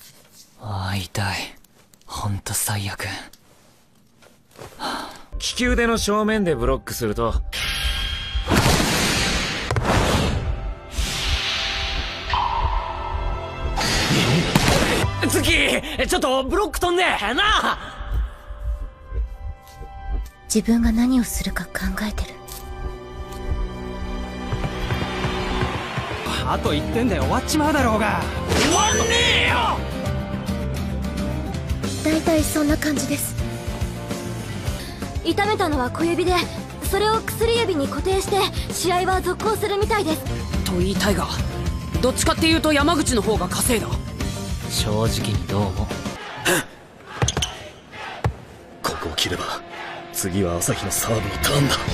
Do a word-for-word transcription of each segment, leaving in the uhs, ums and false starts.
ああ、痛い。ほんと最悪。 利き腕の正面でブロックすると月、ちょっとブロック飛んでなあ。 自分が何をするか考えてる。 あといってんで終わっちまうだろうが。 終わんねえよ。 だいたいそんな感じです。痛めたのは小指で、それを薬指に固定して試合は続行するみたいです。 と言いたいが、どっちかっていうと山口の方が稼いだ。 正直にどうも。 ここを切れば次は朝日のサーブのターンだ。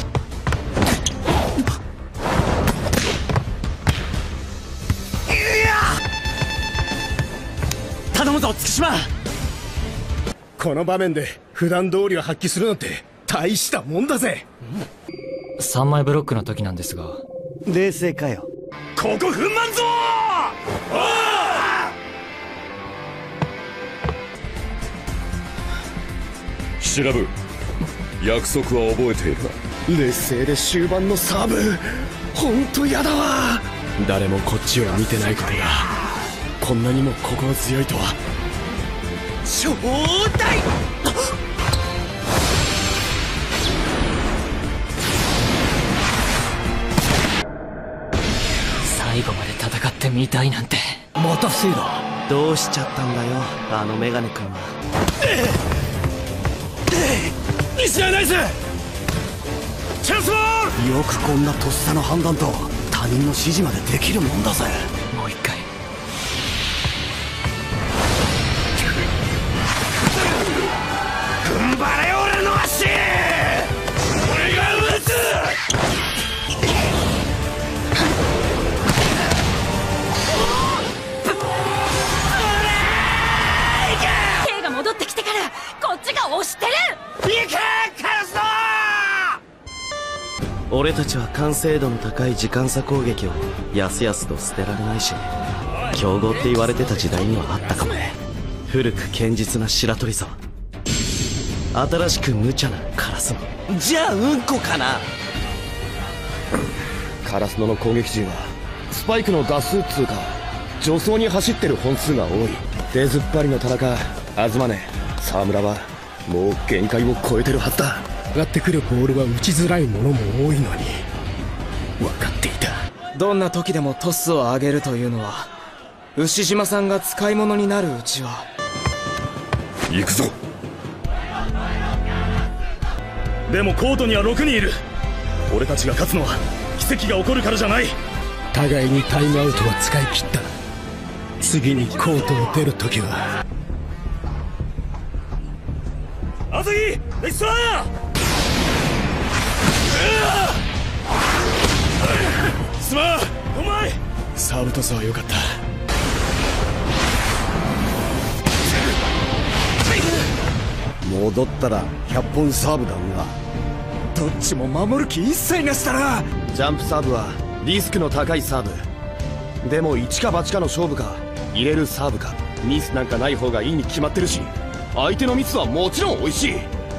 頼むぞ月島。 この場面で普段通りを発揮するなんて大したもんだぜ。 さんまいブロックの時なんですが。 冷静かよ。 ここ踏んまんぞ調べ、約束は覚えているな。 劣勢で終盤のサーブ、ほんとやだわ。誰もこっちを見てないことがこんなにも心強いとは。 ちょうだい。 最後まで戦ってみたいなんて。 また防いだ。どうしちゃったんだよあのメガネ君は。 西谷ナイスチャンスボール。 よくこんなとっさの判断と他人の指示までできるもんだぜ。 もう一回。 踏ん張れ俺の足。俺が打つ。 K が戻ってきてからこっちが押してる。 行けカラスノ。 俺たちは完成度の高い時間差攻撃をやすやすと捨てられないし、強豪って言われてた時代にはあったかも。古く堅実な白鳥沢、新しく無茶なカラスノ。じゃあうんこかな。 カラスノの攻撃陣はスパイクの打数っつうか助走に走ってる本数が多い。出ずっぱりの田中、東根、沢村はもう限界を超えてるはずだ。上がってくるボールは打ちづらいものも多いのに分かっていた。 どんな時でもトスを上げるというのは、牛島さんが使い物になるうちは。 行くぞ。 でもコートにはろくにんいる。俺たちが勝つのは奇跡が起こるからじゃない。互いにタイムアウトは使い切った。次にコートを出るときは。 朝日ナイスー。すまんお前。 サーブトスは良かった。戻ったらひゃっぽんサーブだが、 どっちも守る気一切なしたら。 ジャンプサーブはリスクの高いサーブ。でも一か八かの勝負か、入れるサーブか、ミスなんかない方がいいに決まってるし、相手のミスはもちろん美味しい。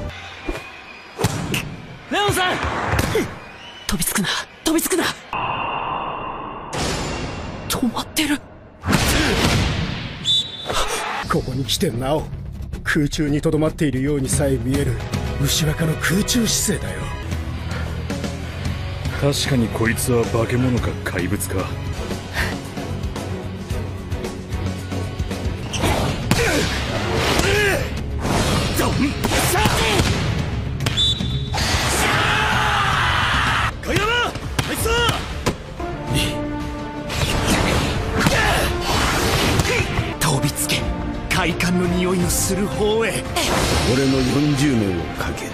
レオンさん飛びつくな飛びつくな。止まってる。 ここに来てなお空中にとどまっているようにさえ見える牛若の空中姿勢だよ。 確かにこいつは化け物か怪物か。 飛びつけ快感の匂いのする方へ。 俺のよんじゅうねんをかけて。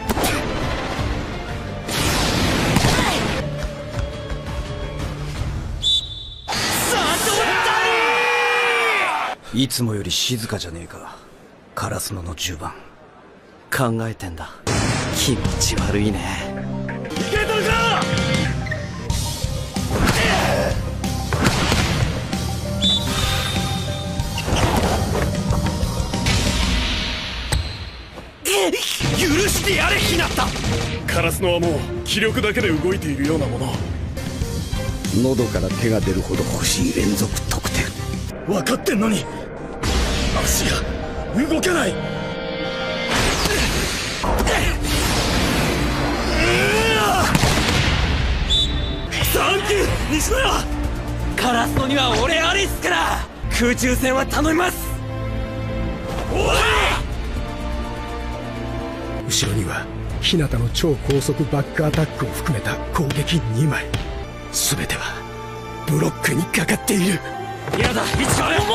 いつもより静かじゃねえかカラスノのじゅうばん。考えてんだ。気持ち悪いね。 いけたのか。 してやれひなた。カラスノはもう気力だけで動いているようなもの。 喉から手が出るほど欲しい連続得点。 分かってんのに足が動けない。サンキュー西野屋。 カラスノには俺ありっすから、空中戦は頼みます。 おい！後ろには日向の超高速バックアタックを含めた攻撃にまい、全てはブロックにかかっている。 やだ、市川よ。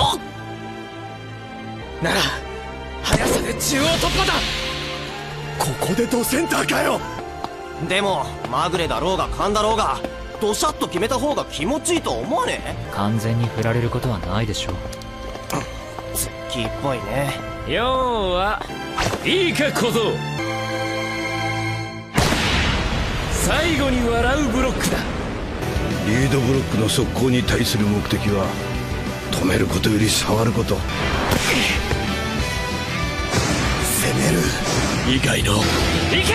なら速さで中央突破だ。 ここでドセンターかよ。 でもまぐれだろうが勘だろうがドシャッと決めた方が気持ちいいと思わねえ？ 完全に振られることはないでしょう。 ツッキーっぽいね。 要はいいか小僧、最後に笑うブロックだ。 リードブロックの速攻に対する目的は止めることより触ること。 攻める以外の。 いけ！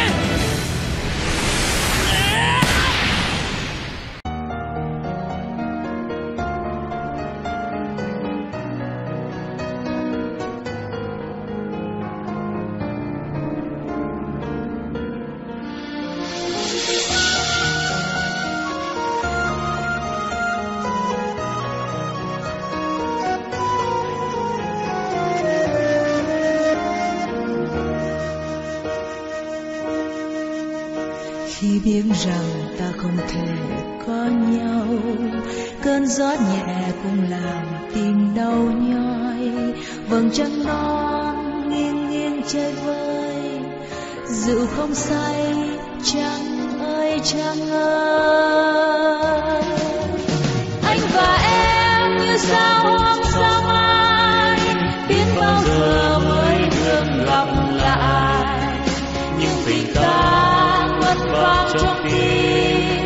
Khi biết rằng ta không thể có nhau, cơn gió nhẹ cũng làm tim đau nhói. Vầng trăng non nghiêng nghiêng chơi vơi, rượu không say trăng ơi trăng ơi. Anh và em như sao hôm sao mai, biết bao giờ mới được gặp lại. Nhưng tình ta vang trong tim